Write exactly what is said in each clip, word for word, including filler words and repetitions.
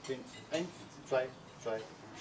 Eins, zwei, zwei,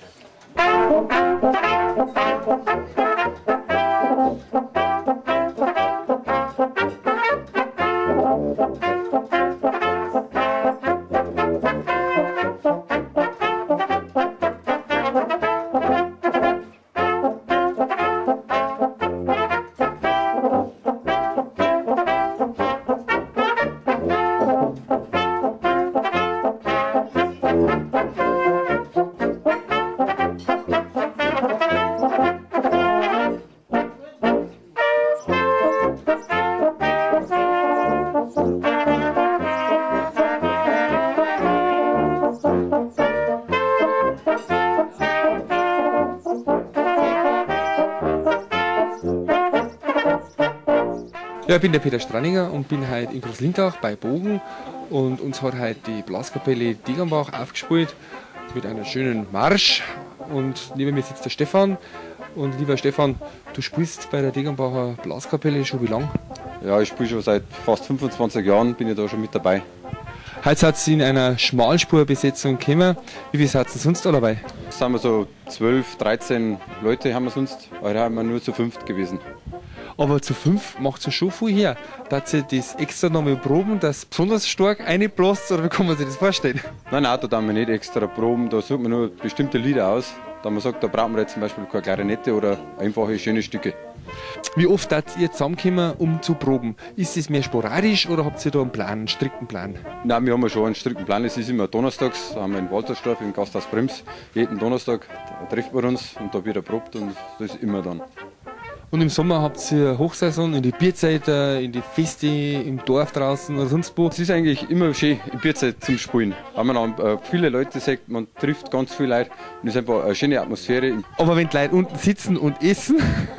Ja, ich bin der Peter Stranninger und bin heute in Großlintach bei Bogen, und uns hat heute die Blaskapelle Degernbach aufgespielt mit einer schönen Marsch, und neben mir sitzt der Stefan. Und lieber Stefan, du spielst bei der Degernbacher Blaskapelle schon wie lange? Ja, ich spiele schon seit fast fünfundzwanzig Jahren, bin ich da schon mit dabei. Heute seid ihr in einer Schmalspurbesetzung gekommen. Wie viele seid ihr sonst da dabei? Es sind wir so zwölf, dreizehn Leute haben wir sonst, heute haben wir nur zu fünft gewesen. Aber zu fünf macht es schon viel her. Dass ihr das extra nochmal proben, dass besonders stark reinblasst, oder wie kann man sich das vorstellen? Nein, nein, da tun wir nicht extra proben, da sucht man nur bestimmte Lieder aus. Da man sagt, da brauchen wir jetzt zum Beispiel keine Klarinette oder einfache schöne Stücke. Wie oft seid ihr zusammengekommen, um zu proben? Ist es mehr sporadisch oder habt ihr da einen Plan, einen strikten Plan? Nein, wir haben schon einen strikten Plan. Es ist immer donnerstags, da haben wir in Waltersdorf im Gasthaus Brems. Jeden Donnerstag da treffen wir uns und da wird erprobt, und das ist immer dann. Und im Sommer habt ihr Hochsaison, in die Bierzeit, in die Feste, im Dorf draußen oder sonst wo? Es ist eigentlich immer schön in Bierzeit zum Spielen. Wenn man dann äh, viele Leute sagt, man trifft ganz viele Leute, und es ist einfach eine schöne Atmosphäre. Aber wenn die Leute unten sitzen und essen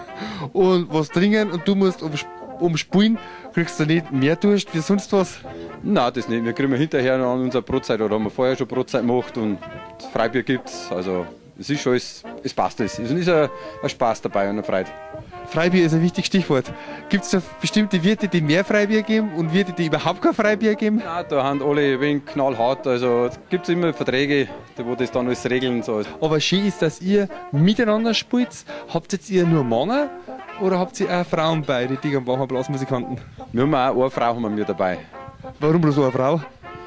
und was trinken und du musst umspielen, kriegst du nicht mehr Durst wie sonst was? Nein, das nicht. Wir kriegen hinterher noch unsere Brotzeit, oder haben wir vorher schon Brotzeit gemacht, und Freibier gibt es. Also es ist schon, es, es passt. Es ist ein, ein Spaß dabei und eine Freude. Freibier ist ein wichtiges Stichwort. Gibt es da bestimmte Wirte, die mehr Freibier geben und Wirte, die überhaupt kein Freibier geben? Nein, da haben alle ein wenig knallhart. Also gibt es immer Verträge, wo das dann alles regeln. So. Aber schön ist, dass ihr miteinander spielt. Habt jetzt ihr nur Männer oder habt ihr auch Frauen bei, die Degernbacher Blasmusikanten? Wir haben auch eine Frau haben wir dabei. Warum bloß eine Frau?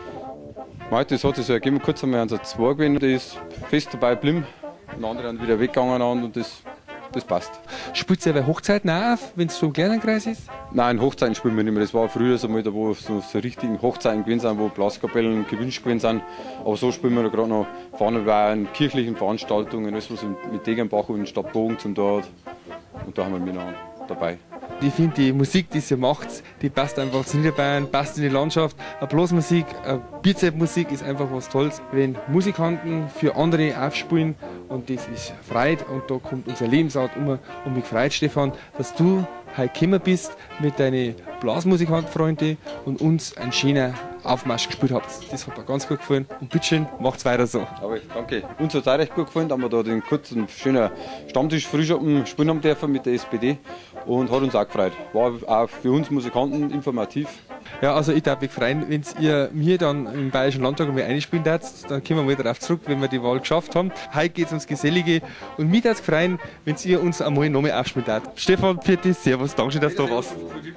Das hat sich so ergeben, kurz einmal an so zwei gewesen, die ist fest dabei geblieben. Und andere sind wieder weggegangen, und das, das passt. Spielt ihr bei Hochzeiten auch auf, wenn es so ein kleiner Kreis ist? Nein, Hochzeiten spielen wir nicht mehr. Das war früher so mal, da wo so, so richtigen Hochzeiten gewesen sind, wo Blaskapellen gewünscht gewesen sind. Aber so spielen wir gerade noch vorne bei kirchlichen Veranstaltungen, alles was mit Degernbach und Stadt Bogen zum Dort. Und da haben wir mich noch dabei. Ich finde, die Musik, die ihr macht, die passt einfach zu Niederbayern, passt in die Landschaft. Eine Blasmusik, eine Bierzeltmusik ist einfach was Tolles, wenn Musikanten für andere aufspielen, und das ist Freude, und da kommt unser Lebensart um. Und mich freut, Stefan, dass du heute gekommen bist mit deinen Blasmusikantenfreunden und uns einen schönen Aufmarsch gespielt habt. Das hat mir ganz gut gefallen, und bitteschön, macht's weiter so. Aber danke. Uns hat es auch recht gut gefallen, da wir da den kurzen, schönen Stammtisch-Frühschoppen spielen haben dürfen mit der S P D, und hat uns auch gefreut. War auch für uns Musikanten informativ. Ja, also ich darf mich freuen, wenn ihr mir dann im Bayerischen Landtag mal einspielen darf, dann kommen wir mal darauf zurück, wenn wir die Wahl geschafft haben. Heute geht es ums Gesellige, und mich darf es freuen, wenn ihr uns einmal nochmal aufspielen darf. Stefan, Pfiat, servus, danke schön, dass du da warst.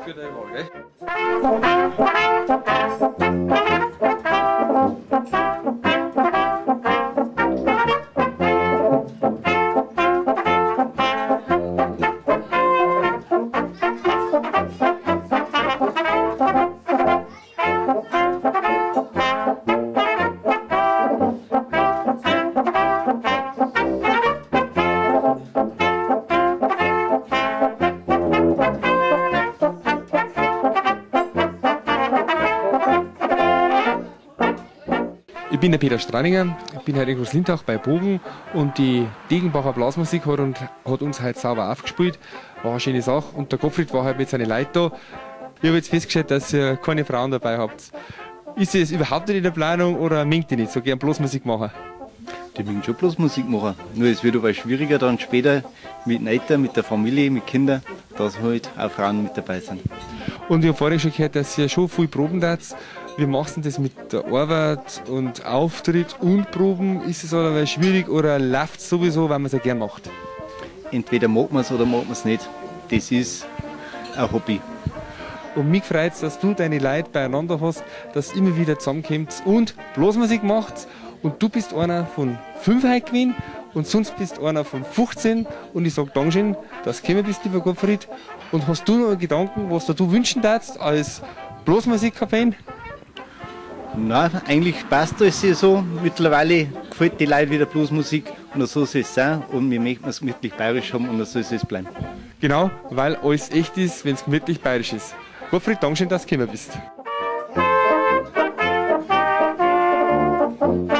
Ich bin der Peter Stranninger, ich bin heute in Großlintach bei Bogen, und die Degernbacher Blasmusik hat, und, hat uns heute sauber aufgespielt. War eine schöne Sache, und der Gottfried war halt mit seinen Leuten da. Ich habe jetzt festgestellt, dass ihr keine Frauen dabei habt. Ist das überhaupt nicht in der Planung, oder mengt ihr nicht so gern Blasmusik machen? Die mögen schon bloß Musik machen. Nur es wird aber schwieriger dann später mit den Eltern, mit der Familie, mit Kindern, dass halt auch Frauen mit dabei sind. Und ich habe vorhin schon gehört, dass ihr schon viel proben habt. Wie machst du denn das mit der Arbeit und Auftritt und Proben? Ist es aber schwierig oder läuft es sowieso, weil man es ja gern macht? Entweder mag man es oder mag man es nicht. Das ist ein Hobby. Und mich freut es, dass du deine Leute beieinander hast, dass ihr immer wieder zusammenkommt und Blasmusik macht. Und du bist einer von fünf heute gewesen und sonst bist du einer von fünfzehn. Und ich sage Dankeschön, dass du gekommen bist, lieber Gottfried. Und hast du noch einen Gedanken, was du wünschen darfst als Blasmusiker-Fan? Nein, eigentlich passt alles so. Mittlerweile gefällt die Leute wieder Bluesmusik und so soll es sein. Und wir möchten es gemütlich bayerisch haben und so soll es bleiben. Genau, weil alles echt ist, wenn es gemütlich bayerisch ist. Gottfried, Dankeschön, dass du gekommen bist.